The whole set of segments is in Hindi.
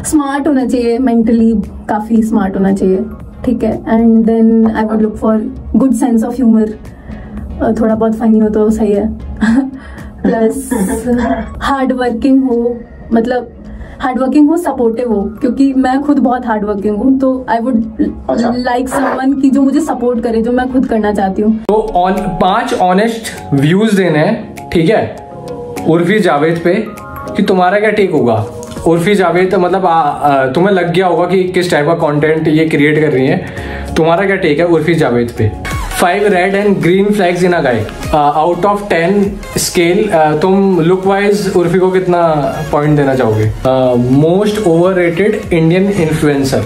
स्मार्ट होना चाहिए, मेंटली काफी स्मार्ट होना चाहिए, ठीक है। And then I would look for good sense of humour, थोड़ा बहुत फनी हो तो सही है। प्लस हार्ड वर्किंग हो, मतलब हार्ड वर्किंग हो, सपोर्टिव हो, क्योंकि मैं खुद बहुत हार्ड वर्किंग हूँ, तो आई वुड लाइक समवन की जो मुझे सपोर्ट करे, जो मैं खुद करना चाहती हूँ। तो 5 ऑनेस्ट व्यूज देने हैं, ठीक है, उर्फी जावेद पे, कि तुम्हारा क्या टेक होगा। उर्फी जावेद मतलब तुम्हें लग गया होगा कि किस टाइप का कंटेंट ये क्रिएट कर रही है, तुम्हारा क्या टेक है उर्फी जावेद पे। 5 red and green flags in a guy, out of 10 scale तुम लुक वाइज उर्फी को कितना पॉइंट देना चाहोगे। मोस्ट ओवररेटेड इंडियन इन्फ्लुएंसर,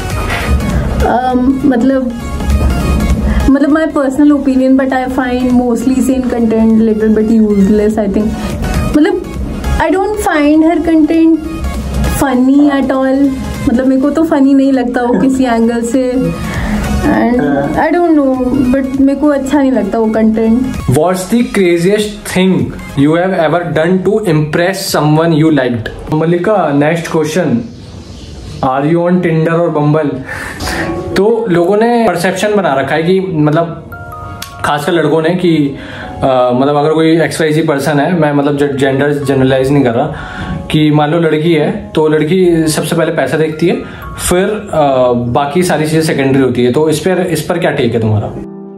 मतलब my personal opinion, but I find mostly same content little bit useless, I think. मतलब I don't find her content funny at all. मतलब मेरे को तो funny नहीं लगता वो किसी एंगल से, and I don't know, but मेरे को अच्छा नहीं लगता वो content. What's the craziest thing you have ever done to impress someone you liked? Malika, next question. Are you on Tinder और Bumble? तो लोगों ने परसेप्शन बना रखा है कि मतलब खासकर लड़कों ने कि मतलब अगर कोई XYZ पर्सन है, मैं मतलब जेंडर जनरलाइज नहीं कर रहा, कि मान लो लड़की है तो लड़की सबसे पहले पैसा देखती है, फिर बाकी सारी चीजें सेकेंडरी होती है। तो इस पर क्या टेक है तुम्हारा।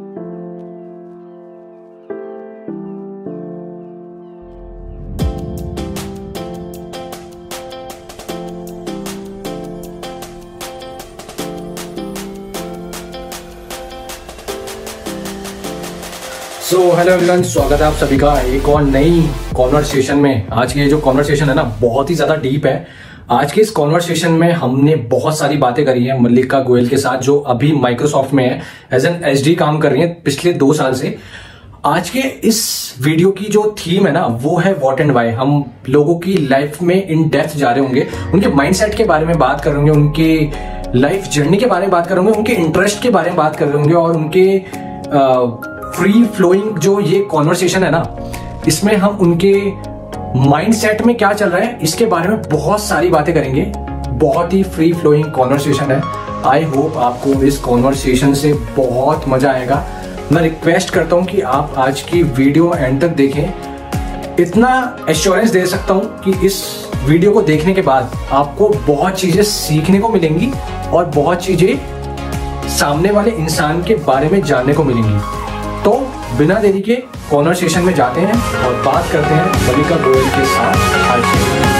सो हेलो एवरीवन, स्वागत है आप सभी का एक और नई कॉन्वर्सेशन में। आज की ये जो कॉन्वर्सेशन है ना, बहुत ही ज्यादा डीप है। आज के इस कॉन्वर्सेशन में हमने बहुत सारी बातें करी है मल्लिका गोयल के साथ, जो अभी माइक्रोसॉफ्ट में है, एज एन SD काम कर रही है पिछले 2 साल से। आज के इस वीडियो की जो थीम है ना, वो है व्हाट एंड व्हाई। हम लोगों की लाइफ में इन डेप्थ जा रहे होंगे, उनके माइंडसेट के बारे में बात कर रहे होंगे, उनके लाइफ जर्नी के बारे में बात कर रहे होंगे, उनके इंटरेस्ट के बारे में बात कर रहे होंगे, और उनके फ्री फ्लोइंग जो ये कॉन्वर्सेशन है ना, इसमें हम उनके माइंडसेट में क्या चल रहा है इसके बारे में बहुत सारी बातें करेंगे। बहुत ही फ्री फ्लोइंग कॉन्वर्सेशन है। आई होप आपको इस कॉन्वर्सेशन से बहुत मजा आएगा। मैं रिक्वेस्ट करता हूं कि आप आज की वीडियो एंड तक देखें। इतना एश्योरेंस दे सकता हूं कि इस वीडियो को देखने के बाद आपको बहुत चीजें सीखने को मिलेंगी और बहुत चीजें सामने वाले इंसान के बारे में जानने को मिलेंगी। तो बिना देरी के कॉन्वर्सेशन में जाते हैं और बात करते हैं मल्लिका गोयल के साथ।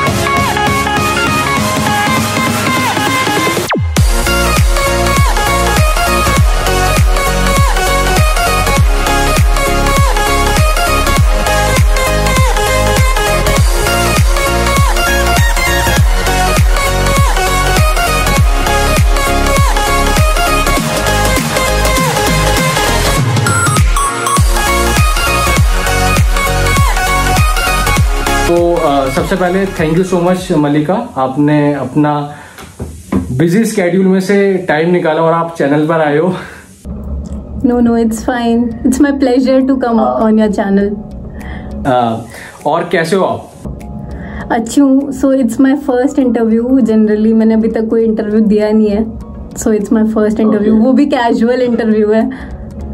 तो सबसे पहले thank you so much Mallika, आपने अपना बिजी स्केड्यूल में से टाइम निकाला और आप चैनल पर आए हो। No it's fine, it's my pleasure to come on your channel. और कैसे हो आप? अच्छी हूँ। So it's my first interview. Generally मैंने अभी तक कोई इंटरव्यू दिया नहीं है, so it's my first interview, वो भी कैजुअल इंटरव्यू है।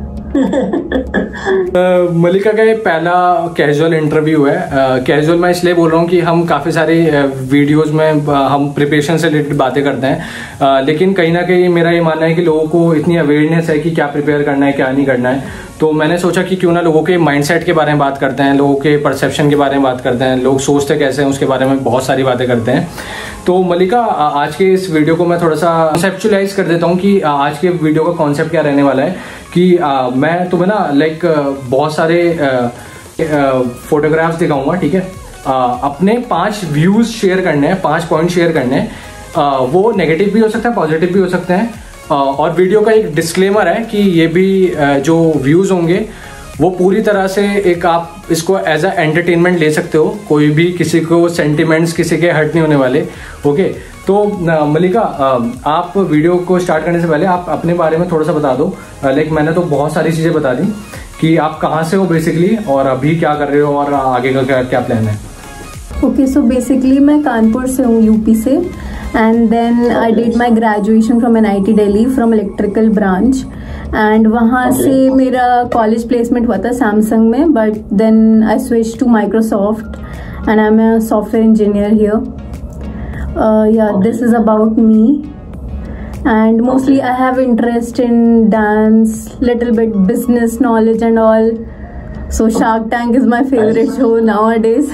मल्लिका का ये पहला कैजुअल इंटरव्यू है। कैजुअल मैं इसलिए बोल रहा हूँ कि हम काफ़ी सारे वीडियोस में हम प्रिपरेशन से रिलेटेड बातें करते हैं, लेकिन कहीं ना कहीं मेरा ये मानना है कि लोगों को इतनी अवेयरनेस है कि क्या प्रिपेयर करना है क्या नहीं करना है। तो मैंने सोचा कि क्यों ना लोगों के माइंडसेट के बारे में बात करते हैं, लोगों के परसेप्शन के बारे में बात करते हैं, लोग सोचते कैसे हैं उसके बारे में बहुत सारी बातें करते हैं। तो मल्लिका, आज के इस वीडियो को मैं थोड़ा सा कॉन्सेप्चुअलाइज कर देता हूँ कि आज के वीडियो का कॉन्सेप्ट क्या रहने वाला है। कि मैं तुम्हें ना बहुत सारे फोटोग्राफ्स दिखाऊंगा, ठीक है। अपने 5 व्यूज शेयर करने हैं, 5 पॉइंट शेयर करने हैं। वो नेगेटिव भी हो सकता है, पॉजिटिव भी हो सकते हैं। और वीडियो का एक डिस्क्लेमर है कि ये भी जो व्यूज होंगे वो पूरी तरह से एक, आप इसको एज अ एंटरटेनमेंट ले सकते हो, कोई भी किसी को सेंटिमेंट्स किसी के हर्ट नहीं होने वाले। ओके, तो मल्लिका, आप वीडियो को स्टार्ट करने से पहले आप अपने बारे में थोड़ा सा बता दो। मैंने तो बहुत सारी चीज़ें बता दी कि आप कहाँ से हो बेसिकली, और अभी क्या कर रहे हो, और आगे का क्या प्लान है। ओके, सो बेसिकली मैं कानपुर से हूँ, यूपी से। and then I did my graduation from NIT Delhi from electrical branch, and वहाँ से मेरा college placement हुआ था Samsung में, but then I switched to Microsoft and I'm a software engineer here. This is about me, and mostly I have interest in dance, little bit business knowledge and all. So Shark Tank is my favorite show nowadays.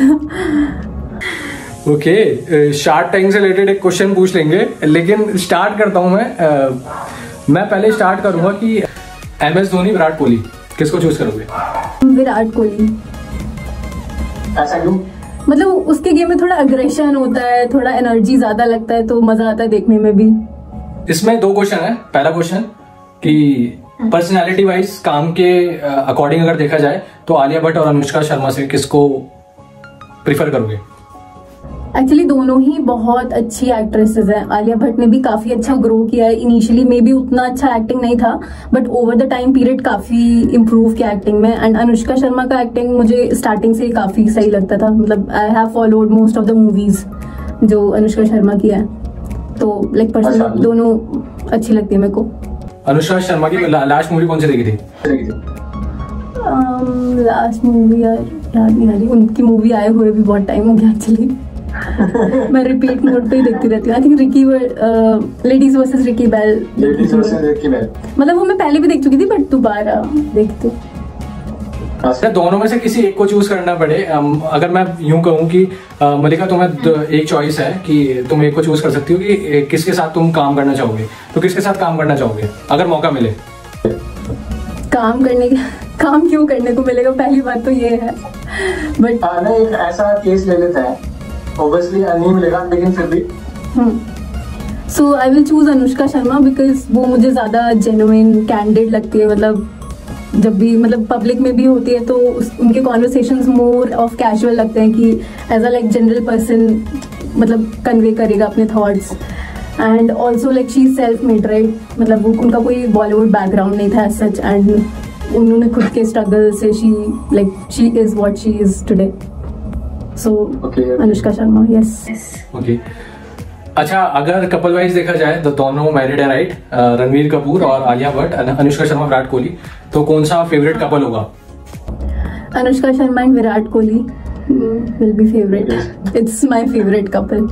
Okay, shark tank से रिलेटेड एक क्वेश्चन पूछ लेंगे, लेकिन स्टार्ट करता हूं मैं पहले स्टार्ट करूंगा कि MS धोनी, विराट कोहली, किसको चूज करोगे? विराट कोहली। ऐसा क्यों? मतलब उसके गेम में थोड़ा अग्रेशन होता है, थोड़ा एनर्जी ज्यादा लगता है, तो मजा आता है देखने में भी। इसमें 2 क्वेश्चन है। पहला क्वेश्चन कि पर्सनालिटी वाइज, काम के अकॉर्डिंग अगर देखा जाए तो आलिया भट्ट और अनुष्का शर्मा से किसको प्रिफर करोगे? एक्चुअली दोनों ही बहुत अच्छी एक्ट्रेसेस हैं। आलिया भट्ट ने भी काफी अच्छा ग्रो किया है। इनिशियली में भी उतना अच्छा एक्टिंग नहीं था, but over the time period काफी इम्प्रूव किया एक्टिंग में। एंड अनुष्का शर्मा का एक्टिंग मुझे स्टार्टिंग से काफी सही लगता था। मतलब I have followed most of the movies जो अनुष्का शर्मा की है, तो लाइक पर्सनली दोनों अच्छी लगती है मेरे को। अनुष्का शर्मा की लास्ट मूवी कौन सी देखी थी? लास्ट मूवी याद नहीं आ रही। उनकी मूवी आए हुए भी बहुत टाइम हो गया एक्चुअली। मैं रिपीट मोड पे ही देखती रहती हूँ। I think ladies versus Ricky Bahl. मतलब वो मैं पहले भी देख चुकी थी, बट दोबारा देखती हूँ। दोनों में से किसी एक को चूज करना पड़े, अगर मैं यूं कहूँ कि मलिका तुम्हें एक चॉइस है कि तुम एक को चूज कर सकती हो कि किसके साथ तुम काम करना चाहोगे, तो किसके साथ काम करना चाहोगे अगर मौका मिले? काम क्यों करने को मिलेगा, पहली बात तो ये है। बट एक ऐसा केस ले लेते हैं, ऑब्वियसली नहीं मिलेगा, लेकिन फिर भी so I will choose Anushka Sharma, because वो मुझे ज्यादा जेन्युइन कैंडिड लगती है। मतलब जब भी मतलब पब्लिक में भी होती है तो उनके कॉन्वर्सेशंस मोर ऑफ कैजुअल लगते हैं कि as a like general person मतलब कन्वे करेगा अपने thoughts. And also like she is self made, right? मतलब उनका कोई बॉलीवुड बैकग्राउंड नहीं था एज सच, एंड उन्होंने खुद के स्ट्रगल से she is what she is today. So Anushka Sharma, yes. Okay, अच्छा, अगर कपल वाइज देखा जाए तो दोनों मैरिड है, राइट? रणवीर कपूर और आलिया भट्ट, अनुष्का शर्मा, विराट कोहली, तो कौन सा फेवरेट कपल होगा? Anushka Sharma and Virat Kohli will be favourite. It's my favourite couple.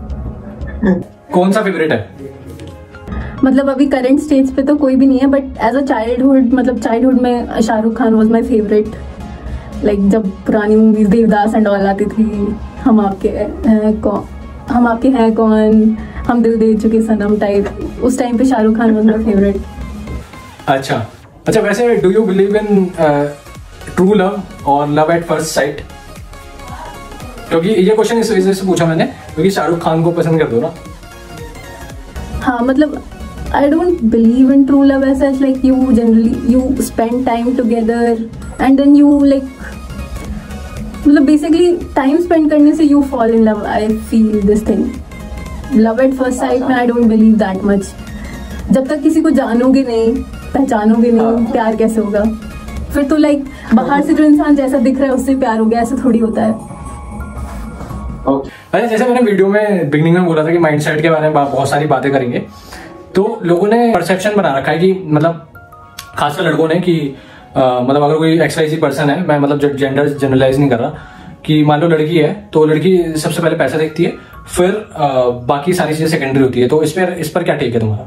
कौन सा फेवरेट है? मतलब अभी करंट स्टेज पे तो कोई भी नहीं है, बट एज अ चाइल्डहुड में Shahrukh Khan was my favourite. Like जब पुरानी मूवीज देवदास एंड ऑल आती थी, हम आपके हैं कौन, हम दिल दे चुके सनम टाइप, उस टाइम पे Shahrukh Khan was my favourite. अच्छा, वैसे do you believe in true love और लव एट फर्स्ट साइट? क्योंकि ये क्वेश्चन इस वजह से पूछा मैंने क्योंकि शाहरुख खान को पसंद कर दो ना। हाँ, मतलब I don't believe in true love as such. Like you spend time together and then you like मतलब basically time spend करने से you fall in love. I feel this thing. Love at first sight में I don't believe that much. जब तक किसी को जानोगे नहीं, पहचानोगे नहीं, प्यार कैसे होगा? फिर तो लाइक बाहर से जो इंसान जैसा दिख रहा है उससे प्यार हो गया, ऐसा थोड़ी होता है। अच्छा, जैसे मैंने वीडियो में बिगनिंग में बोला था कि माइंडसेट के बारे में बहुत सारी बातें करेंगे, तो लोगों ने परसेप्शन बना रखा है कि मतलब खासकर लड़कों ने कि मतलब अगर कोई XYZ पर्सन है, मैं मतलब जेंडर जनरलाइज नहीं कर रहा, कि मान लो लड़की है तो लड़की सबसे पहले पैसा देखती है, फिर बाकी सारी चीजें सेकेंडरी होती है। तो इस पर क्या टेक है तुम्हारा?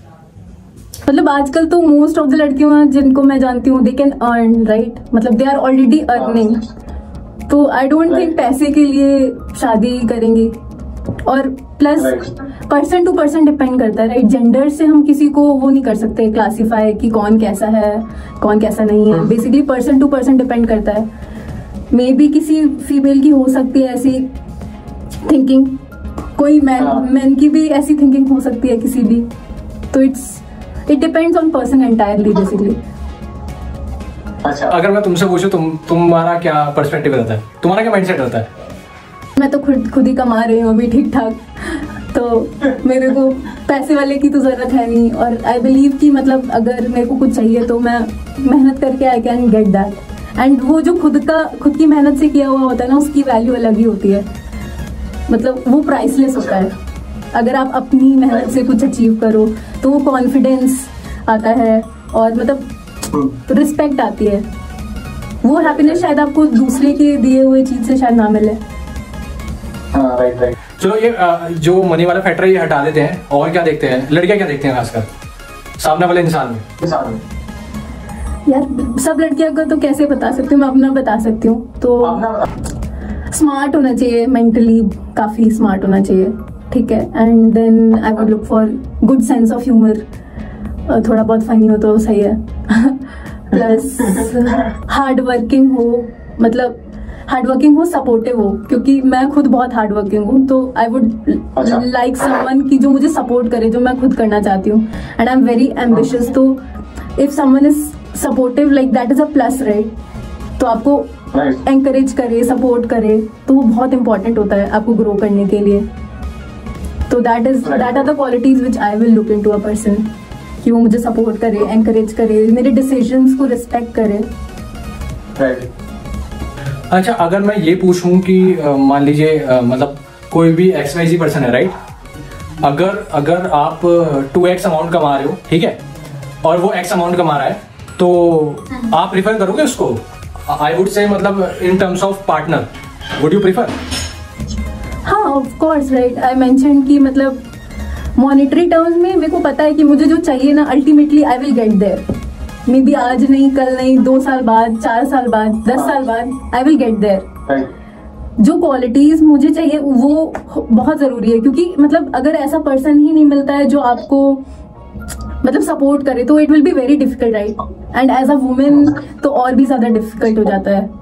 मतलब आजकल तो मोस्ट ऑफ द लड़कियों जिनको मैं जानती हूँ दे कैन अर्न, राइट? मतलब दे आर ऑलरेडी अर्निंग, तो आई डोंट थिंक पैसे के लिए शादी करेंगे। और plus person to person depend करता है, राइट? जेंडर से हम किसी को वो नहीं कर सकते क्लासीफाई कि कौन कैसा है कौन कैसा नहीं है। Basically person to person depend करता है। मे बी किसी फीमेल की हो सकती है ऐसी थिंकिंग, कोई मैन की भी ऐसी थिंकिंग हो सकती है किसी भी, तो it depends on person entirely basically. अच्छा, अगर मैं तुमसे पूछूं तुम्हारा क्या पर्सपेक्टिव रहता है, तुम्हारा क्या माइंडसेट रहता है? मैं तो खुद ही कमा रही हूँ अभी ठीक ठाक, तो मेरे को पैसे वाले की तो जरूरत है नहीं। और आई बिलीव कि मतलब अगर मेरे को कुछ चाहिए तो मैं मेहनत करके I can get that. And वो जो खुद की मेहनत से किया हुआ होता है ना, उसकी वैल्यू अलग ही होती है। मतलब वो प्राइसलेस होता है। अगर आप अपनी मेहनत से कुछ अचीव करो तो वो कॉन्फिडेंस आता है और मतलब रिस्पेक्ट आती है। वो हैप्पीनेस शायद आपको दूसरे के दिए हुए चीज से शायद ना मिले। राइट। चलो ये जो मनी वाला फैक्टर ये हटा देते हैं, और क्या देखते हैं लड़कियां, क्या देखते हैं खासकर सामने वाले इंसान में? यार सब लड़कियां को तो कैसे बता सकती हूँ, मैं अपना बता सकती हूँ। तो स्मार्ट होना चाहिए, मेंटली काफी स्मार्ट होना चाहिए, ठीक है। And then I would look for good sense of humour, थोड़ा बहुत फनी हो तो सही है। प्लस हार्ड वर्किंग हो, मतलब हार्ड वर्किंग हो, सपोर्टिव हो, क्योंकि मैं खुद बहुत हार्ड वर्किंग हूँ। तो आई वुड लाइक समवन की जो मुझे सपोर्ट करे जो मैं खुद करना चाहती हूँ। And I am very ambitious, तो if someone is supportive like that is a plus, right. तो आपको एंकरेज करे, सपोर्ट करे, तो वो बहुत इंपॉर्टेंट होता है आपको ग्रो करने के लिए। तो that are the qualities which I will look into a person, कि वो मुझे सपोर्ट करे, एंकरेज करे, मेरे डिसीजंस को रिस्पेक्ट करे। अच्छा, अगर मैं ये पूछूं कि मान लीजिए मतलब कोई भी XYZ पर्सन है, राइट, अगर आप 2x अमाउंट कमा रहे हो, ठीक है, और वो x अमाउंट कमा रहा है, तो आप प्रिफर करोगे उसको? आई वुड से मतलब in terms of partner, would you prefer? हाँ of course, right. I mention कि मतलब मॉनेटरी टर्म्स में मेरे को पता है कि मुझे जो चाहिए ना, ultimately I will get there. Maybe आज नहीं, कल नहीं, 2 साल बाद, 4 साल बाद, 10 साल बाद, आई विल गेट देयर। जो क्वालिटीज मुझे चाहिए वो बहुत जरूरी है, क्योंकि मतलब अगर ऐसा पर्सन ही नहीं मिलता है जो आपको मतलब सपोर्ट करे, तो it will be very difficult, right. And as a women तो और भी ज्यादा डिफिकल्ट हो जाता है।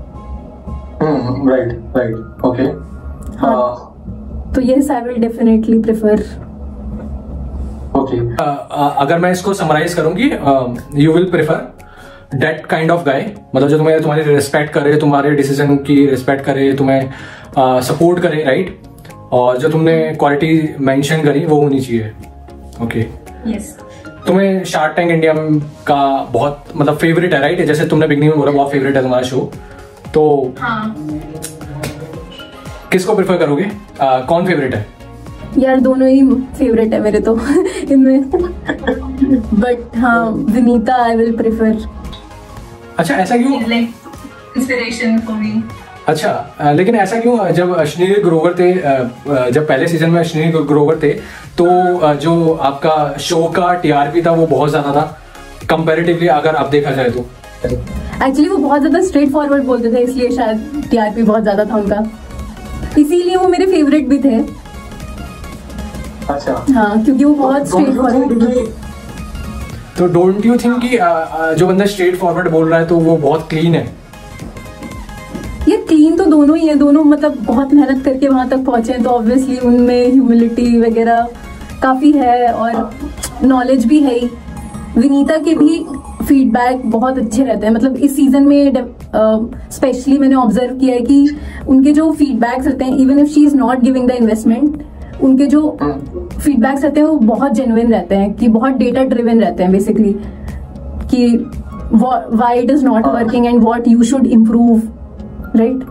Right, okay. हाँ, तो yes, I will definitely prefer. Okay, अगर मैं इसको समराइज करूंगी, you will prefer that kind of guy, मतलब जो तुम्हारी रिस्पेक्ट करे, तुम्हारे डिसीजन की रिस्पेक्ट करे, तुम्हें सपोर्ट करे, राइट, और जो तुमने क्वालिटी मेंशन करी वो होनी चाहिए। Okay, yes. तुम्हें शार्क टैंक इंडिया का बहुत मतलब फेवरेट है, राइट? जैसे तुमने बिगनिंग में बोला बहुत फेवरेट है तुम्हारा शो, तो हाँ, किसको प्रेफर करोगे? कौन फेवरेट है? यार दोनों ही फेवरेट है मेरे तो इनमें, बट हाँ, विनीता आई विल प्रेफर। अच्छा, ऐसा क्यों? Inspiration for me. अच्छा, लेकिन ऐसा क्यों? जब अश्विनी ग्रोवर थे, जब पहले सीजन में अश्विनी ग्रोवर थे, तो जो आपका शो का TRP था वो बहुत ज्यादा था कंपैरेटिवली, अगर आप देखा जाए तो। एक्चुअली वो बहुत ज्यादा स्ट्रेट फॉरवर्ड बोलते थे, इसलिए शायद TRP बहुत ज्यादा था उनका, इसीलिए वो मेरे फेवरेट भी थे। अच्छा, हाँ, क्योंकि वो बहुत स्ट्रेट फॉरवर्ड थे। तो डोंट यू थिंक कि जो बंदा स्ट्रेट फॉरवर्ड बोल रहा है तो वो बहुत क्लीन है? ये क्लीन तो दोनों ही है, दोनों मतलब बहुत मेहनत करके वहां तक पहुंचे हैं, तो ऑब्वियसली उनमें ह्यूमिलिटी वगैरह काफी है और नॉलेज भी है ही। विनीता के भी फीडबैक बहुत अच्छे रहते हैं, मतलब इस सीजन में स्पेशली मैंने ऑब्जर्व किया है कि उनके जो फीडबैक्स रहते हैं, even if she is not giving the investment, उनके जो फीडबैक्स रहते हैं वो बहुत जेन्युइन रहते हैं, कि बहुत डेटा ड्रिवन रहते हैं बेसिकली, कि why it is not working and what you should improve, right.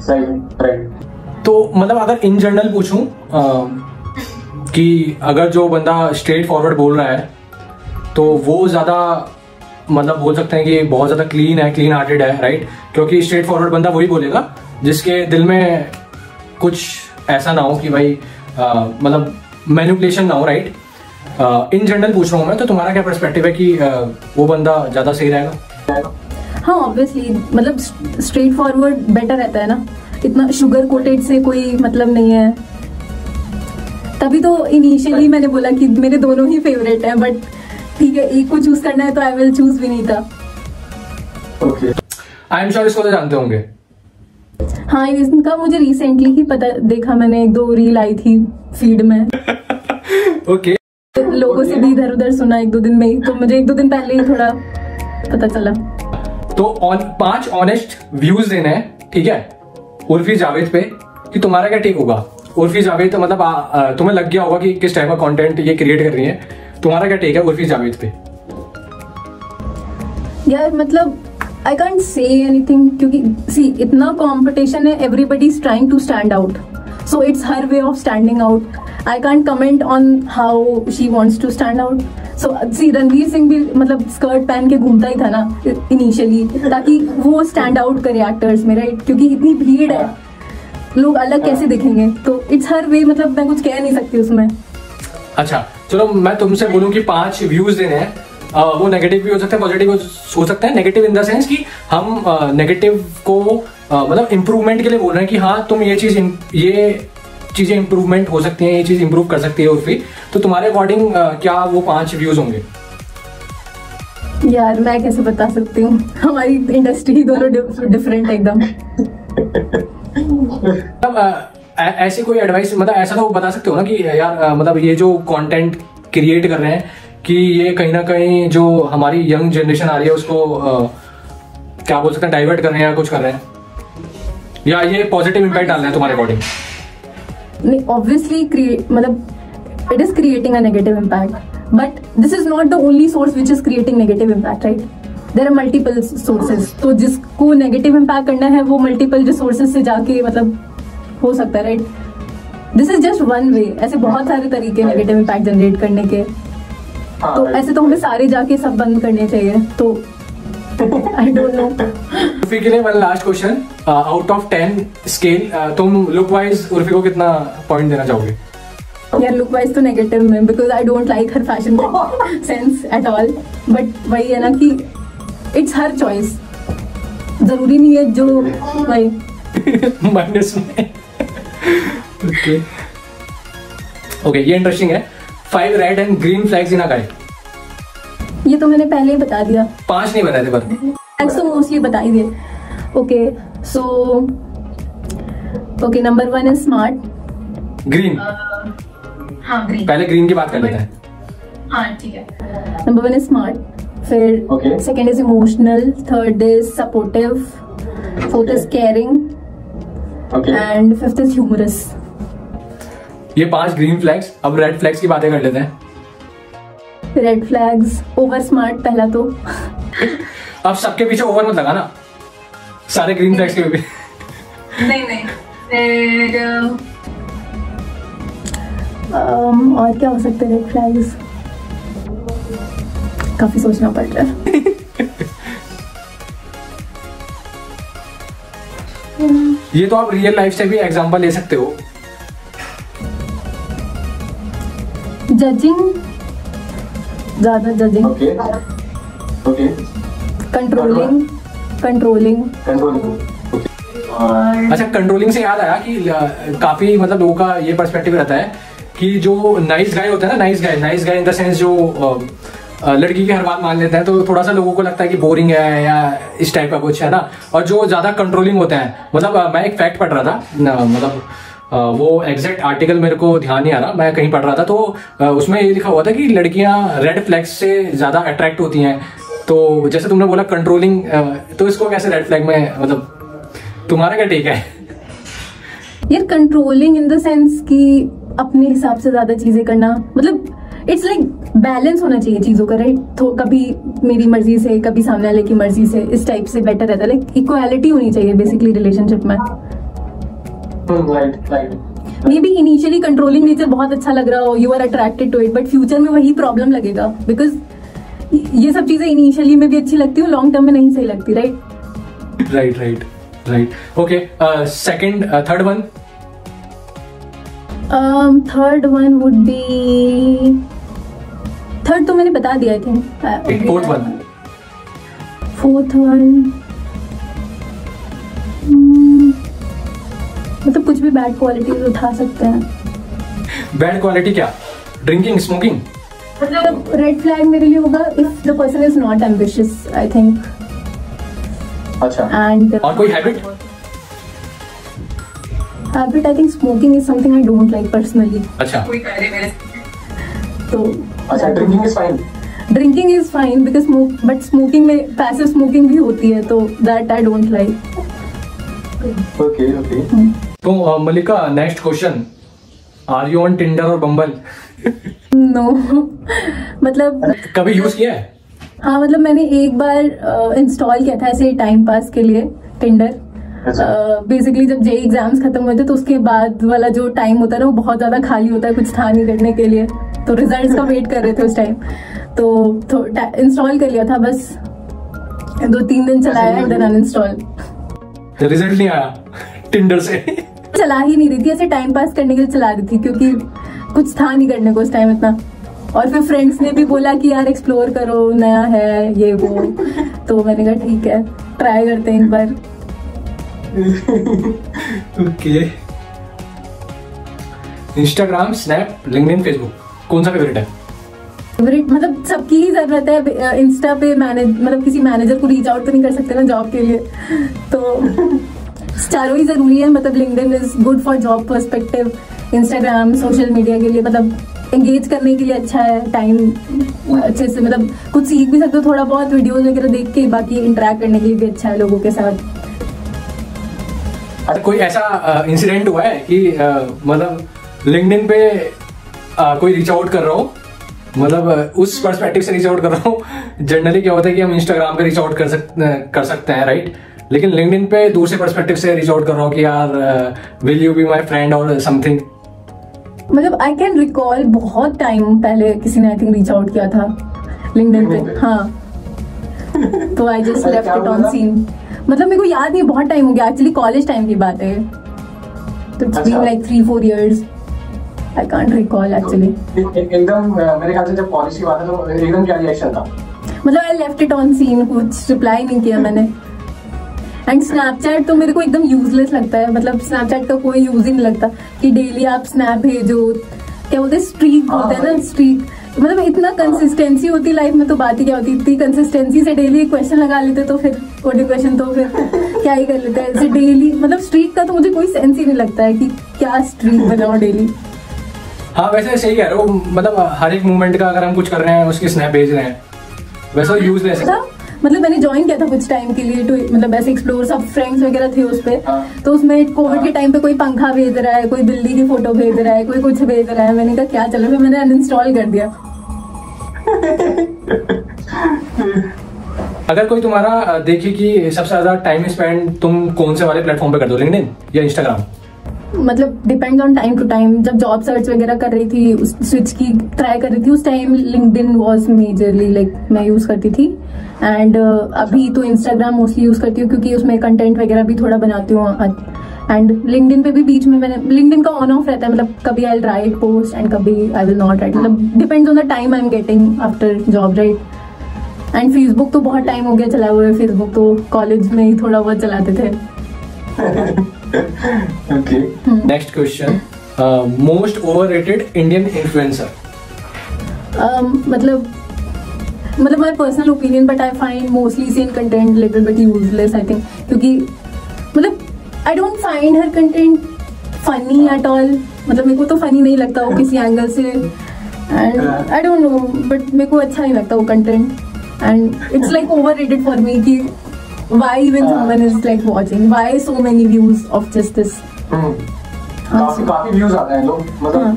तो मतलब अगर इन जनरल पूछूं कि अगर जो बंदा स्ट्रेट फॉरवर्ड बोल रहा है तो वो ज्यादा मतलब बोल सकते हैं कि बहुत ज्यादा क्लीन है, क्लीन हार्टेड है, राइट? क्योंकि स्ट्रेट फॉरवर्ड बंदा वही बोलेगा जिसके दिल में कुछ ऐसा ना हो कि भाई मतलब मैनिपुलेशन ना हो, राइट? इन जनरल पूछ रहा हूँ मैं, तो तुम्हारा क्या पर्सपेक्टिव है कि वो बंदा ज्यादा सही रहेगा? हाँ ऑब्वियसली, मतलब स्ट्रेट फॉरवर्ड बेटर रहता है ना, इतना शुगर कोटेड से कोई मतलब नहीं है। तभी तो इनिशियली मैंने बोला कि मेरे दोनों ही फेवरेट हैं, बट ठीक है, एक को चूज करना है तो I will choose Vineeta. Okay, I am sure इसको तो जानते होंगे। हाँ, इसका मुझे रिसेंटली ही पता, देखा मैंने, 1-2 रील आई थी फीड में। ओके, लोगों से भी इधर उधर सुना 1-2 दिन में ही, तो मुझे 1-2 दिन पहले ही थोड़ा पता चला। तो 5 ऑनेस्ट व्यूज देने हैं, ठीक है, उर्फी जावेद पे, कि तुम्हारा क्या टेक होगा? उर्फी जावेद तो मतलब तुम्हें लग गया होगा कि किस टाइप का कंटेंट ये क्रिएट कर रही है, तुम्हारा क्या टेक है उर्फी जावेद पे? यार मतलब आई कांट से एनीथिंग, क्योंकि सी इतना कंपटीशन है, everybody is trying to stand out, So it's her way of standing out. I can't comment on how she wants to stand out. So see, Ranveer Singh भी मतलब स्कर्ट पहन के घूमता ही था ना इनिशियली, ताकि वो स्टैंड आउट करे एक्टर्स में, राइट? क्योंकि इतनी भीड़ है, लोग अलग कैसे दिखेंगे? तो इट्स हर वे, मतलब मैं कुछ कह नहीं सकती उसमें। अच्छा चलो, मैं तुमसे बोलूं कि 5 व्यूज देने हैं, वो नेगेटिव भी हो सकते हैं, पॉजिटिव हो सकते हैं। नेगेटिव इन द सेंस कि हम नेगेटिव को मतलब इम्प्रूवमेंट के लिए बोल रहे हैं कि हाँ तुम ये चीजें इम्प्रूवमेंट हो सकती हैं, ये चीज इम्प्रूव कर सकती है उर्फी। तो तुम्हारे अकॉर्डिंग क्या वो 5 व्यूज होंगे? यार मैं कैसे बता सकती हूँ, हमारी इंडस्ट्री दोनों डिफरेंट एकदम। ऐसे कोई एडवाइस, मतलब ऐसा तो बता सकते हो ना कि यार मतलब ये जो कंटेंट क्रिएट कर रहे हैं कि ये कहीं ना कहीं जो हमारी यंग जनरेशन आ रही है उसको क्या बोल सकते हैं, डाइवर्ट कर रहे हैं या कुछ कर रहे हैं, या ये पॉजिटिव इम्पैक्ट डाल रहे हैं तुम्हारे अकॉर्डिंग? नहीं, ऑब्वियसली मतलब it is creating a negative impact, but this is not the only source which is creating negative impact, right? There are multiple sources. तो जिसको negative impact करना है वो multiple sources से जाके मतलब हो सकता है, right? This is just one way. ऐसे बहुत सारे तरीके negative impact generate करने के, तो ऐसे तो हमें सारे जाके सब बंद करने चाहिए। तो I don't know. उर्फी के लिए one last question, out of 10 scale तुम लुक वाइज उर्फी को कितना पॉइंट देना चाहोगे? यार लुक वाइज तो नेगेटिव में, because I don't like her fashion sense at all, but वही है ना कि इट्स हर चॉइस, जरूरी नहीं है जो भाई माइनस में। ओके, ये इंटरेस्टिंग है। 5 red and green flags in a guide. ये तो मैंने पहले ही बता दिया। 5 नहीं बताए थे पर फ्लैग्स तो मोस्टली बता ही दिए। Okay so okay, number 1 is smart. Green? हाँ ग्रीन। पहले ग्रीन की बात कर लेते हैं। हाँ ठीक है। नंबर 1 इज स्मार्ट, फिर second is emotional, third is supportive, fourth is caring and fifth is humorous. ये 5 ग्रीन फ्लैग्स। अब रेड फ्लैग्स की बातें कर लेते हैं। रेड फ्लैग्स, ओवर स्मार्ट पहला तो। अब सबके पीछे ओवर मत लगाना, सारे ग्रीन फ्लैग्स के भी। नहीं फिर और क्या हो सकते हैं रेड फ्लैग्स? काफी सोचना पड़ रहा है। ये तो आप रियल लाइफ से भी एग्जांपल ले सकते हो। जजिंग, ज्यादा जजिंग। ओके। कंट्रोलिंग। अच्छा, कंट्रोलिंग से याद आया कि काफी मतलब लोगों का ये पर्सपेक्टिव रहता है कि जो नाइस गाय होता है ना, nice guy in the sense जो लड़की की हर बात मान लेते हैं, तो थोड़ा सा लोगों को लगता है कि बोरिंग है या इस टाइप का कुछ है ना। और जो ज्यादा कंट्रोलिंग होते हैं, मतलब मैं एक फैक्ट पढ़ रहा था, मतलब वो एग्जैक्ट आर्टिकल मेरे को ध्यान नहीं आ रहा, मैं कहीं पढ़ रहा था, तो उसमें ये लिखा हुआ था कि लड़कियां रेड फ्लैग्स से ज्यादा अट्रैक्ट होती हैं। तो जैसे तुमने बोला कंट्रोलिंग, तो इसको कैसे रेड फ्लैग में, मतलब तुम्हारा क्या टेक है? यार कंट्रोलिंग इन द सेंस कि अपने हिसाब से ज्यादा चीजें करना, मतलब इट्स लाइक बैलेंस होना चाहिए चीजों का, राइट? तो कभी मेरी मर्जी से, कभी सामने वाले की मर्जी से, इस टाइप से बेटर रहता है। लाइक इक्वालिटी होनी चाहिए बेसिकली रिलेशनशिप में। Right. Maybe initially controlling nature बहुत अच्छा लग रहा हो, you are attracted to it, but future में वही प्रॉब्लम लगेगा, बिकॉज ये सब चीजें इनिशियली में भी अच्छी लगती है, लॉन्ग टर्म में नहीं सही लगती, right? Right. Okay, second, third one. Third one would be, third तो मैंने बता दिया आई थिंक। फोर्थ वन मतलब कुछ भी बैड क्वालिटीज उठा सकते हैं। बैड क्वालिटी क्या? Drinking, smoking? मतलब रेड फ्लैग मेरे लिए होगा if the person is not ambitious, I think. अच्छा। एंड और कोई habit? Habit, I think smoking is something I don't like personally. अच्छा। कोई करे मेरे तो अच्छा, drinking is fine. Drinking is fine because but smoking में पैसिव स्मोकिंग भी होती है, तो that I don't like. Okay. तो Mallika, next question, are you on Tinder और बम्बल? नो मतलब कभी यूज किया है? हाँ मतलब मैंने एक बार इंस्टॉल किया था ऐसे टाइम पास के लिए टिंडर, बेसिकली जब जेई एग्जाम्स खत्म हुए थे तो उसके बाद वाला जो टाइम होता है ना वो बहुत ज्यादा खाली होता है, कुछ था नहीं करने के लिए, तो रिजल्ट्स का वेट कर रहे थे उस टाइम, तो इंस्टॉल कर लिया था, बस 2-3 दिन चलाया एंड देन अनइंस्टॉल। रिजल्ट नहीं आया टिंडर से? चला ही नहीं रही थी, ऐसे टाइम पास करने के लिए चला रही थी क्योंकि कुछ था नहीं करने को उस टाइम इतना, और फिर फ्रेंड्स ने भी बोला कि यार एक्सप्लोर करो, नया है ये वो, तो मैंने कहा ठीक है ट्राई करते हैं एक बार। Okay. Instagram, snap, LinkedIn, Facebook, कौन सा फेवरेट है? फेवरेट मतलब सबकी ही जरूरत है। इंस्टा पे मतलब किसी मैनेजर को रीच आउट तो नहीं कर सकते ना जॉब के लिए, तो चारों ही जरूरी है। मतलब LinkedIn is good for job perspective, Instagram social media के लिए मतलब एंगेज करने के लिए अच्छा है, टाइम अच्छे से मतलब कुछ सीख भी सकते हो थोड़ा बहुत वीडियोस वगैरह देख के, बाकी इंटरेक्ट करने के लिए भी अच्छा है लोगों के साथ। अच्छा, कोई ऐसा इंसिडेंट हुआ है कि मतलब लिंक्डइन पे कोई रीच आउट कर रहा हो, मतलब उस पर्सपेक्टिव से रीच आउट कर रहा हूँ। जनरली क्या होता है कि हम इंस्टाग्राम पे रीच आउट कर सकते हैं, राइट, लेकिन लिंक्डइन पे दूसरे पर्सपेक्टिव से रीच आउट कर रहा हूँ कि यार will you be my friend और समथिंग। मतलब आई कैन रिकॉल बहुत टाइम पहले किसी ने आई थिंक रीच आउट किया था लिंक्डइन पे, हाँ, तो I just left it on seen. मतलब मेरे को याद नहीं, बहुत टाइम हो गया, एक्चुअली कॉलेज टाइम की बात है, तो it's been like 3-4 years, I can't recall actually. एकदम मेरे ख्याल से जब कॉलेज की बात है तो एकदम क्या रिएक्शन था? मतलब I left it on seen, कुछ रिप्लाई नहीं किया मैंने। एंड स्नैपचैट तो मेरे को एकदम यूजलेस लगता है, मतलब स्नैपचैट का कोई यूज ही नहीं लगता कि डेली आप स्नैप भेजो, क्या बोलते हैं स्ट्रीक होता है ना, स्ट्रीक, मतलब इतना कंसिस्टेंसी होती लाइफ में तो बात ही क्या होती, इतनी कंसिस्टेंसी से डेली क्वेश्चन लगा लेते तो फिर कोडिंग क्वेश्चन तो फिर क्या ही कर लेते हैं ऐसे डेली। मतलब स्ट्रीक का तो मुझे कोई सेंस ही नहीं लगता है कि क्या स्ट्रीक बनाओ डेली। हाँ वैसे सही कह रहे हो, मतलब हर एक मूवमेंट का अगर हम कुछ कर रहे हैं उसकी स्नैप भेज रहे हैं, वैसा यूजलेस है। मतलब मैंने ज्वाइन किया था कुछ टाइम के लिए, तो मतलब ऐसे एक्सप्लोर, सब फ्रेंड्स वगैरह थे उस पे, तो उसमें कोविड के टाइम पे कोई पंखा भेज रहा है, कोई बिल्ली की फोटो भेज रहा है, कोई कुछ भेज रहा है, मैंने कहा क्या चलो, फिर मैंने अनइंस्टॉल कर दिया। अगर कोई तुम्हारा देखे कि सबसे ज्यादा टाइम स्पेंड तुम कौन से वाले प्लेटफॉर्म पे कर दो, लिंक्डइन या इंस्टाग्राम? मतलब depends on time to time. जब जॉब सर्च वगैरह कर रही थी, उस स्विच की ट्राई कर रही थी, उस time LinkedIn was majorly like मैं यूज करती थी। एंड अभी तो इंस्टाग्राम मोस्टली यूज करती हूँ क्योंकि उसमें कंटेंट वगैरह भी थोड़ा बनाती हूँ। एंड लिंक्डइन पे भी बीच में मैंने, लिंक्डइन का ऑन ऑफ रहता है, मतलब कभी I will write post and कभी आई विल नॉट राइट, मतलब depends on the time I am getting after job, right. And Facebook तो बहुत टाइम हो गया चलाए हुए, फेसबुक तो कॉलेज में ही थोड़ा बहुत चलाते थे। Okay. Next question. Most overrated Indian influencer. मतलब my personal opinion, but I find mostly same content little bit useless, I think, क्योंकि मतलब I don't find her content funny at all. मतलब मेरे को तो funny नहीं लगता वो किसी एंगल से, and I don't know, but मेरे को अच्छा नहीं लगता वो content, and it's like overrated for me कि why even someone is like watching, why so many views of just this. काफी व्यूज आते हैं लोग,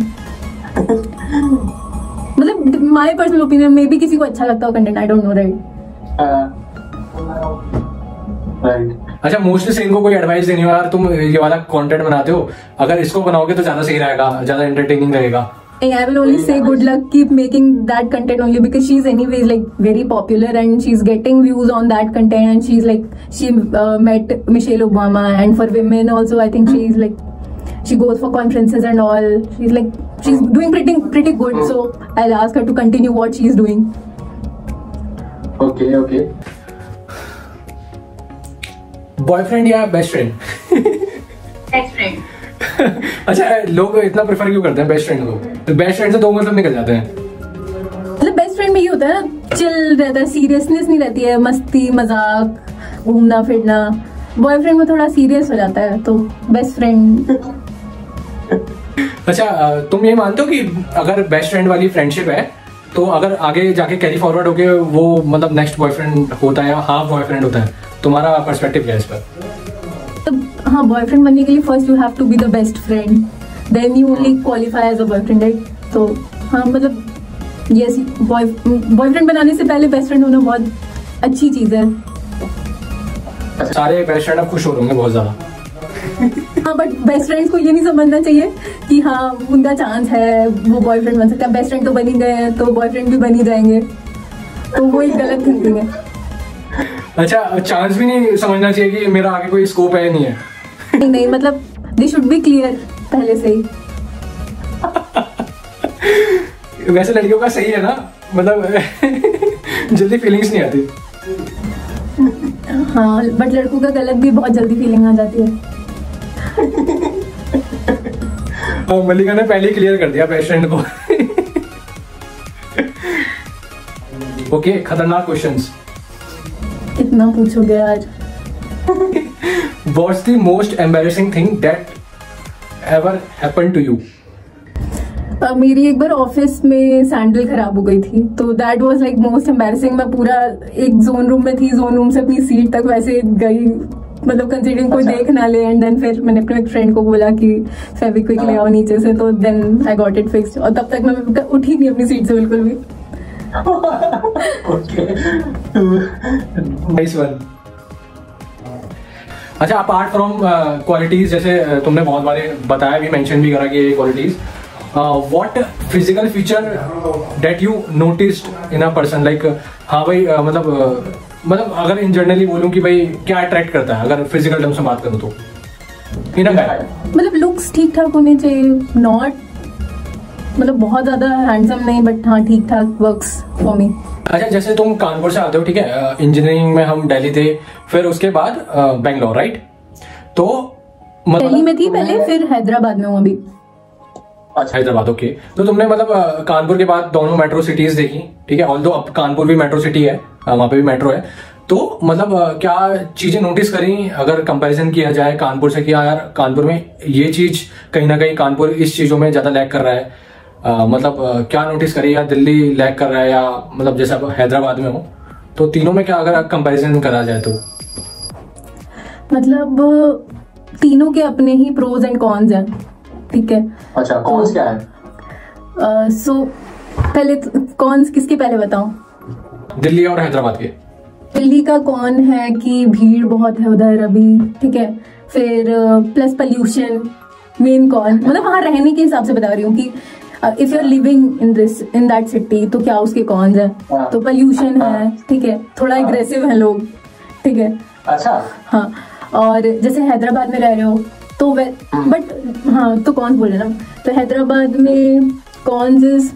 मतलब माय पर्सनल ओपिनियन में भी किसी को अच्छा लगता हो content, I don't know, right. अच्छा, मोस्टली से इनको कोई एडवाइस देनी हो, यार तुम ये वाला कंटेंट बनाते हो, अगर इसको बनाओगे तो ज्यादा सही रहेगा, ज्यादा एंटरटेनिंग रहेगा। I will only say good luck, keep making that content only, because she's anyways like very popular and she's getting views on that content, and she's like, she met Michelle Obama, and for women also I think she's like, she goes for conferences and all, she's doing pretty good, so I'll ask her to continue what she's doing. Okay. Boyfriend या बेस्ट फ्रेंड? Best friend. अच्छा, लोग इतना प्रेफर क्यों करते हैं बेस्ट फ्रेंड को? तो बेस्ट फ्रेंड से दो मतलब निकल जाते हैं। मतलब बेस्ट फ्रेंड में ये होता है ना, चिल रहता है, सीरियसनेस नहीं रहती है, मस्ती मजाक घूमना फिरना। बॉयफ्रेंड में थोड़ा सीरियस हो जाता है, तो बेस्ट फ्रेंड। अच्छा, तुम ये मानते हो कि अगर बेस्ट फ्रेंड वाली फ्रेंडशिप है तो अगर आगे जाके कैरी फॉरवर्ड होके वो मतलब नेक्स्ट बॉयफ्रेंड होता है या हाफ बॉयफ्रेंड होता है, तुम्हारा पर्सपेक्टिव क्या है इस पर? हाँ, बॉयफ्रेंड बनने के लिए first you have to be the best friend, then you only qualify as a boyfriend, right. तो हाँ, मतलब यस, बॉयफ्रेंड बनाने से पहले बेस्ट फ्रेंड होना बहुत अच्छी चीज है। सारे बेस्ट फ्रेंड अब खुश हो रहे होंगे बहुत ज्यादा। हाँ, बट बेस्ट फ्रेंड्स को ये नहीं समझना चाहिए कि हाँ उनका चांस है वो बॉयफ्रेंड बन सकता है। बेस्ट फ्रेंड तो बन ही गए हैं तो बॉयफ्रेंड भी बन ही जाएंगे, तो वो एक गलत थिंकिंग है। अच्छा, चांस भी नहीं समझना चाहिए कि मेरा आगे कोई स्कोप है नहीं है? नहीं, मतलब दे शुड बी क्लियर पहले से ही। वैसे लड़कियों का सही है ना, मतलब जल्दी फीलिंग्स नहीं आती। हाँ, बट लड़कों का गलत भी बहुत जल्दी फीलिंग आ जाती है। मल्लिका ने पहले ही क्लियर कर दिया बेस्ट फ्रेंड को। ओके, खतरनाक क्वेश्चंस। इतना पूछोगे यार। What's the most embarrassing thing that ever happened to you? मेरी एक बार ऑफिस में सैंडल खराब हो गई थी, तो that was like most embarrassing. मैं पूरा एक जोन रूम में थी, जोन रूम से अपनी सीट तक वैसे गई, मतलब कंसीडरिंग कोई देख ना ले। एंड देन फिर मैंने अपने फ्रेंड को बोला कि फेविक्विक ले आओ नीचे से, तो then I got it fixed. और तब तक मैं उठी नहीं अपनी सीट से बिल्कुल भी। Nice one. अच्छा, अपार्ट फ्रॉम क्वालिटीज, जैसे तुमने बहुत बार बताया भी, मेंशन भी करा कि ये qualities, what physical feature that you noticed in a person, like हाँ भाई, मतलब अगर इन जनरली बोलूं कि भाई क्या अट्रैक्ट करता है, अगर फिजिकल टर्म से बात करूं तो इन अ गाय, मतलब लुक्स ठीक ठाक होने चाहिए, नॉट मतलब बहुत ज्यादा हैंडसम नहीं, बट हाँ ठीक ठाक वर्क्स फॉर मी। अच्छा, जैसे तुम कानपुर से आते हो, ठीक है, इंजीनियरिंग में हम दिल्ली थे, फिर उसके बाद बेंगलोर, राइट? तो दिल्ली में थी पहले, फिर हैदराबाद में हूँ अभी। अच्छा, हैदराबाद, ओके। तो तुमने मतलब कानपुर के बाद दोनों मेट्रो सिटीज देखी, ठीक है, ऑल्दो अब कानपुर भी मेट्रो सिटी है, वहां पे भी मेट्रो है, तो मतलब क्या चीजें नोटिस करी अगर कंपैरिजन किया जाए कानपुर से, कि यार कानपुर में ये चीज कहीं ना कहीं कानपुर इस चीजों में ज्यादा लैग कर रहा है, मतलब क्या नोटिस करी, या दिल्ली लैग कर रहा है, या मतलब जैसे अब हैदराबाद में हो, तो तीनों में क्या अगर कंपैरिजन करा जाए तो? मतलब तीनों के अपने ही प्रोज एंड कॉन्स हैं, ठीक है। अच्छा, कॉन्स क्या है? सो पहले कॉन्स किसके पहले बताऊं? दिल्ली और हैदराबाद के। दिल्ली का कौन है कि भीड़ बहुत है उधर अभी, ठीक है। फिर प्लस पोल्यूशन, मेन कौन, मतलब वहां रहने के हिसाब से बता रही हूँ कि if you are living in that city तो क्या उसके कॉन्स है। तो पोल्यूशन है, ठीक है, थोड़ा एग्रेसिव है लोग, ठीक है। अच्छा, हाँ, और जैसे हैदराबाद में रह रहे हो तो बट हाँ, तो कौन बोल रहे ना, तो हैदराबाद में कॉन्स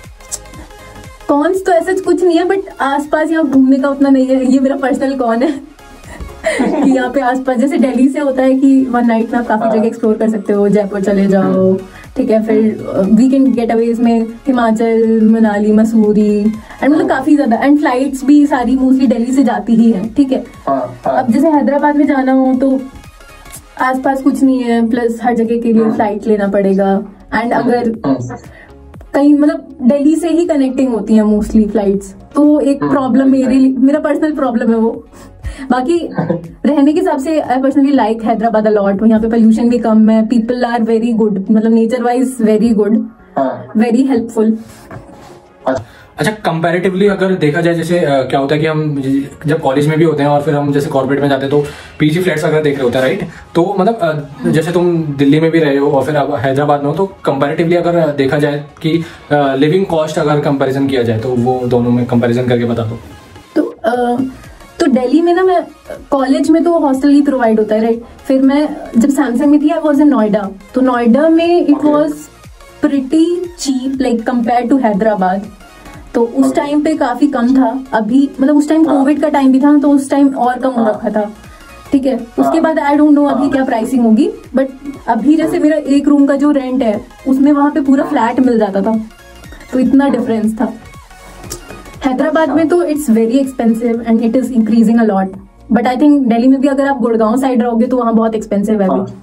तो ऐसा कुछ नहीं है, बट आसपास यहाँ घूमने का उतना नहीं है। ये मेरा पर्सनल कौन है कि यहाँ पे आसपास, जैसे दिल्ली से होता है कि वन नाइट में आप काफी जगह एक्सप्लोर कर सकते हो, जयपुर चले जाओ, ठीक है। फिर वीकेंड गेटअवेज में हिमाचल, मनाली, मसूरी, एंड मतलब काफी ज्यादा, एंड फ्लाइट्स भी सारी मोस्टली दिल्ली से जाती ही है, ठीक है। अब जैसे हैदराबाद में जाना हो तो आसपास कुछ नहीं है, प्लस हर जगह के लिए फ्लाइट लेना पड़ेगा। एंड अगर कहीं मतलब दिल्ली से ही कनेक्टिंग होती है मोस्टली फ्लाइट्स, तो एक प्रॉब्लम मेरा पर्सनल प्रॉब्लम है वो। बाकी रहने के हिसाब से I personally like Hyderabad a lot. यहाँ पे पोल्यूशन भी कम है, पीपल आर वेरी गुड, मतलब nature wise very good, very helpful. अच्छा, कंपैरेटिवली अगर देखा जाए, जैसे क्या होता है कि हम जब कॉलेज में भी होते हैं और फिर हम जैसे कॉर्पोरेट में जाते हैं तो पीजी फ्लैट्स अगर देख रहे होते हैं, राइट? तो मतलब जैसे तुम दिल्ली में भी रहे हो और फिर अब हैदराबाद में हो, तो कंपैरेटिवली अगर देखा जाए कि लिविंग कॉस्ट अगर कंपैरिजन किया जाए तो वो दोनों में कंपैरिजन करके बता दो। तो दिल्ली में ना, मैं कॉलेज में तो हॉस्टल ही प्रोवाइड होता है, राइट। फिर मैं जब सैमसंग में थी, आई वाज इन नोएडा, तो नोएडा में it was pretty cheap like compare to Hyderabad. तो उस टाइम पे काफी कम था। अभी मतलब उस टाइम कोविड का टाइम भी था, तो उस टाइम और कम हो रखा था, ठीक है। उसके बाद आई डोंट नो अभी क्या प्राइसिंग होगी, बट अभी जैसे मेरा एक रूम का जो रेंट है उसमें वहां पे पूरा फ्लैट मिल जाता था, तो इतना डिफरेंस था। हैदराबाद में तो it's very expensive and it is increasing a lot, but I think Delhi में भी अगर आप गुड़गांव साइड रहोगे तो वहाँ बहुत एक्सपेंसिव है अभी।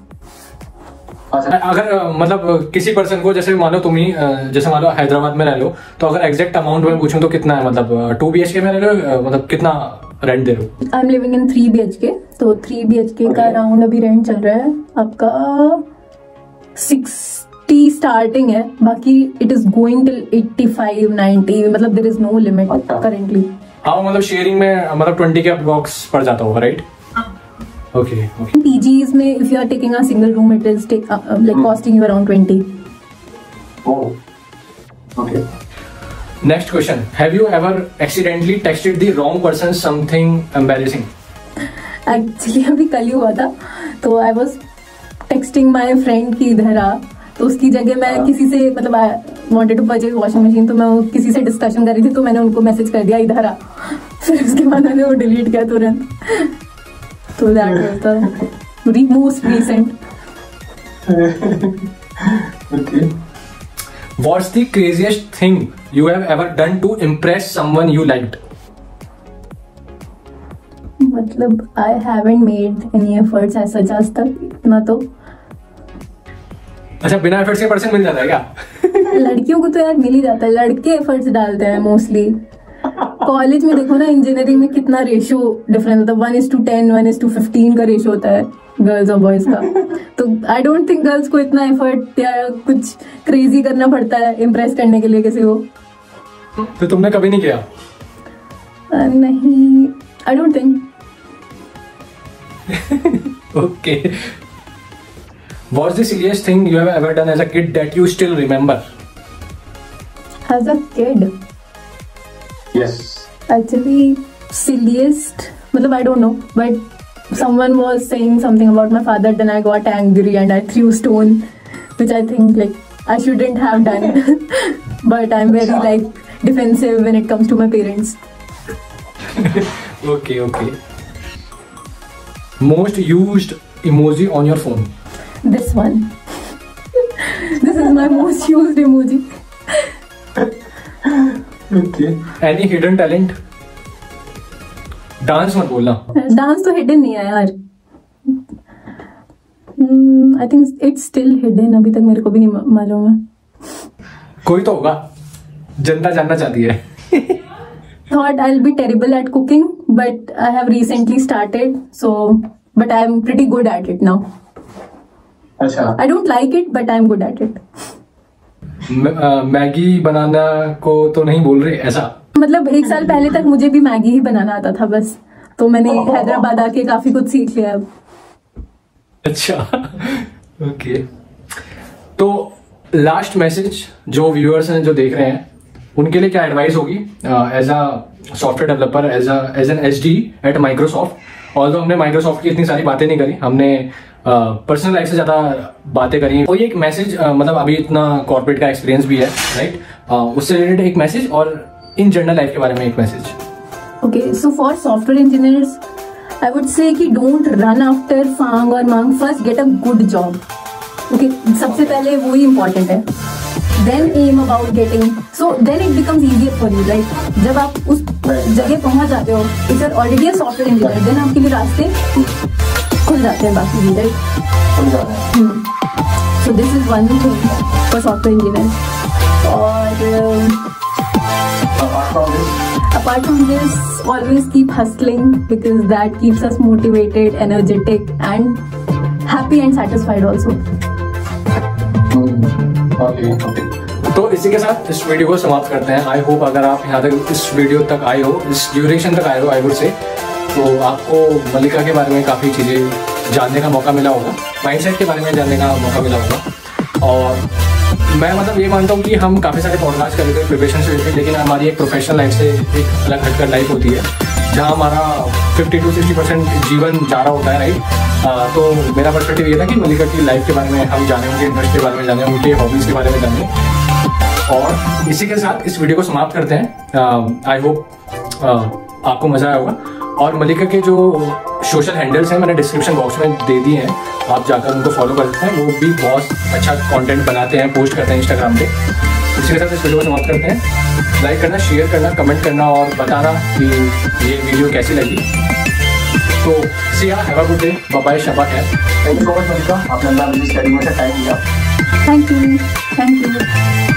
अगर मतलब किसी पर्सन को, जैसे मान लो तुम ही जैसे मान लो हैदराबाद में रह लो, तो अगर एग्जैक्ट अमाउंट में पूछूं तो कितना है, मतलब 2 BHK में रह रहे हो, मतलब कितना रेंट दे रहे हो? I am living in 3 BHK, तो 3 BHK का अराउंड अभी रेंट चल रहा है आपका 60 स्टार्टिंग है, बाकी इट इज गोइंग टिल 85-90, मतलब there is no limit currently. हाँ, मतलब शेयरिंग में मतलब 20 के अप्रॉक्स पड़ जाता होगा, राइट? Okay okay. PGs में if you are taking a single room, it is like costing you around 20. Oh, okay. Next question. Have you ever accidentally texted the wrong person something embarrassing? Actually अभी कल ही हुआ था, तो I was texting my friend कि इधर आ, तो उसकी जगह मैं किसी से मतलब I wanted to purchase washing machine, तो मैं किसी से डिस्कशन कर रही थी, तो मैंने उनको मैसेज कर दिया इधर आ, फिर उसके बाद मैंने वो डिलीट किया तुरंत। तो that was the most recent. Okay. What's the craziest thing you have ever done to impress someone you liked? मतलब I haven't made any efforts as such आज तक, इतना तो। अच्छा, बिना एफर्ट्स के पर्सन मिल जाता है क्या? लड़कियों को तो यार मिल ही जाता है, लड़के एफर्ट्स डालते हैं मोस्टली। कॉलेज में देखो ना, इंजीनियरिंग में कितना रेशियो डिफरेंस होता है, 1:10 1:15 का रेशियो होता है गर्ल्स और बॉयज का। तो आई डोंट थिंक गर्ल्स को इतना एफर्ट या कुछ क्रेजी करना पड़ता है इम्प्रेस करने के लिए किसी को। तो तुमने कभी नहीं किया? नहीं, I don't think. Okay. What's the silliest thing you have ever done as a kid that you still remember? As a kid, Yes. actually silliest, मतलब I don't know, but someone was saying something about my father, then I got angry and I threw stone, which I think like I shouldn't have done. But I'm very like defensive when it comes to my parents. Okay, okay. Most used emoji on your phone? This one. This is my most used emoji. Okay. Any hidden talent? Dance मत बोलना। डांस तो हिडन नहीं है यार। I think it's still hidden, अभी तक मेरे को भी नहीं मालूम है। कोई तो होगा, जनता जानना चाहती है। Thought I'll be terrible at cooking, but I have recently started, so but I'm pretty good at it now. अच्छा। I don't like it, but I'm good at it. Maggi बनाना को तो नहीं बोल रहे ऐसा? मतलब 1 साल पहले तक मुझे भी मैगी ही बनाना आता था बस, तो मैंने हैदराबाद आके काफी कुछ सीख लिया अब। अच्छा, ओके। तो लास्ट मैसेज जो व्यूअर्स हैं जो देख रहे हैं उनके लिए क्या एडवाइस होगी as a software developer, as an SDE at Microsoft? Although हमने माइक्रोसॉफ्ट की इतनी सारी बातें नहीं करी, हमने पर्सनल लाइफ से ज्यादा बातें करी। कोई एक मैसेज, मतलब अभी इतना कॉर्पोरेट का एक्सपीरियंस भी है, राइट? उससे रिलेटेड एक मैसेज और इन जनरल लाइफ के बारे में एक message. Okay, so for software engineers I would say कि डोंट रन आफ्टर फांग और MAANG, first get a good job. Okay, सबसे पहले वो ही इंपॉर्टेंट है। Then aim about getting, so then it becomes easier for you, right? जब आप उस जगह पहुंच जाते हो, if you are already a software engineer, then आपके लिए रास्ते खुल जाते हैं बाकी भी, right? So this is one thing for software engineer. और apart from this, always keep hustling because that keeps us motivated, energetic and happy and satisfied also. Okay. तो इसी के साथ इस वीडियो को समाप्त करते हैं। आई होप अगर आप यहाँ तक इस वीडियो तक आए हो, इस ड्यूरेशन तक आए हो आई वुड से, तो आपको मल्लिका के बारे में काफ़ी चीज़ें जानने का मौका मिला होगा, माइंडसेट के बारे में जानने का मौका मिला होगा। और मैं मतलब ये मानता हूँ कि हम काफ़ी सारे पॉडकास्ट कर रहे थे प्रिपरेशन से रिलेटेड, लेकिन हमारी एक प्रोफेशनल लाइफ से एक अलग हटकर लाइफ होती है जहाँ हमारा 50 to 60% जीवन जा रहा होता है, राइट? तो मेरा पर्सपेक्टिव ये था कि मल्लिका की लाइफ के बारे में हम जानें, उनके इंटरेस्ट के बारे में जानें, उनके हॉबीज़ के बारे में जानें। और इसी के साथ इस वीडियो को समाप्त करते हैं। आई होप आपको मज़ा आया होगा। और मल्लिका के जो सोशल हैंडल्स हैं मैंने डिस्क्रिप्शन बॉक्स में दे दिए हैं, आप जाकर उनको फॉलो कर सकते हैं। वो भी बहुत अच्छा कंटेंट बनाते हैं, पोस्ट करते हैं इंस्टाग्राम पे। इसी के साथ इस वीडियो को समाप्त करते हैं। लाइक करना, शेयर करना, कमेंट करना और बताना कि ये वीडियो कैसी लगी। तो Siya, have a good day, bye bye, शबा खैर। Thank you so much Mallika, आपने अपना स्टडी में टाइम दिया। Thank you.